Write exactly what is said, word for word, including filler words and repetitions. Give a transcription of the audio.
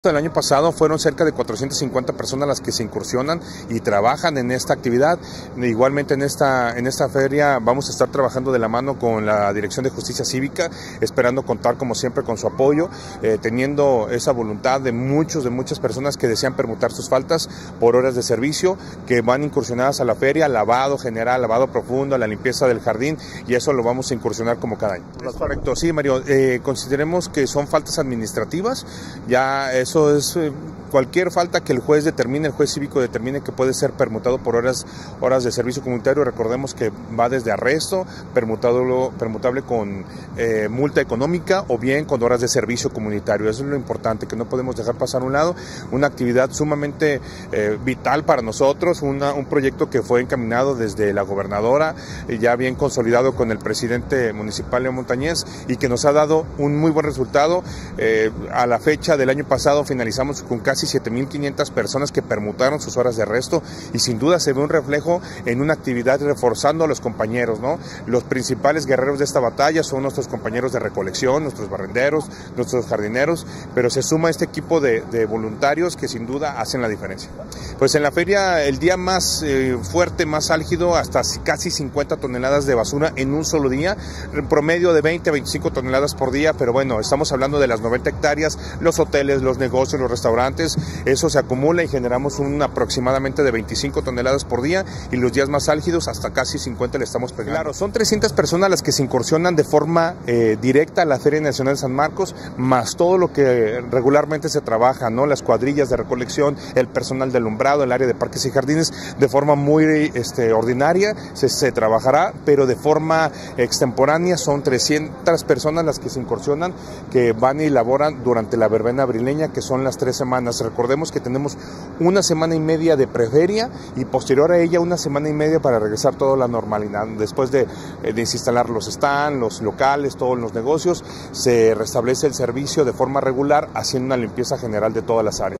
El año pasado fueron cerca de cuatrocientas cincuenta personas las que se incursionan y trabajan en esta actividad. Igualmente en esta, en esta feria vamos a estar trabajando de la mano con la Dirección de Justicia Cívica, esperando contar como siempre con su apoyo, eh, teniendo esa voluntad de muchos, de muchas personas que desean permutar sus faltas por horas de servicio, que van incursionadas a la feria, lavado general, lavado profundo, la limpieza del jardín, y eso lo vamos a incursionar como cada año. Es correcto, sí, Mario, eh, consideremos que son faltas administrativas, ya es Eso es eh, cualquier falta que el juez determine, el juez cívico determine que puede ser permutado por horas, horas de servicio comunitario. Recordemos que va desde arresto, permutado, permutable con eh, multa económica o bien con horas de servicio comunitario. Eso es lo importante, que no podemos dejar pasar a un lado. Una actividad sumamente eh, vital para nosotros, una, un proyecto que fue encaminado desde la gobernadora, eh, ya bien consolidado con el presidente municipal León Montañez, y que nos ha dado un muy buen resultado. Eh, a la fecha del año pasado finalizamos con casi siete mil quinientas personas que permutaron sus horas de arresto, y sin duda se ve un reflejo en una actividad reforzando a los compañeros, ¿no? Los principales guerreros de esta batalla son nuestros compañeros de recolección, nuestros barrenderos, nuestros jardineros, pero se suma este equipo de, de voluntarios que sin duda hacen la diferencia. Pues en la feria el día más eh, fuerte, más álgido, hasta casi cincuenta toneladas de basura en un solo día, en promedio de veinte a veinticinco toneladas por día, pero bueno, estamos hablando de las noventa hectáreas, los hoteles, los negocios, los restaurantes, eso se acumula y generamos un aproximadamente de veinticinco toneladas por día, y los días más álgidos hasta casi cincuenta le estamos pegando. Claro, son trescientas personas las que se incursionan de forma eh, directa a la Feria Nacional de San Marcos, más todo lo que regularmente se trabaja, ¿no? Las cuadrillas de recolección, el personal de alumbrado, el área de parques y jardines, de forma muy este, ordinaria se, se trabajará, pero de forma extemporánea son trescientas personas las que se incursionan, que van y laboran durante la verbena abrileña, que son las tres semanas. Recordemos que tenemos una semana y media de preferia y posterior a ella una semana y media para regresar toda la normalidad. Después de, de desinstalar los stands, los locales, todos los negocios, se restablece el servicio de forma regular, haciendo una limpieza general de todas las áreas.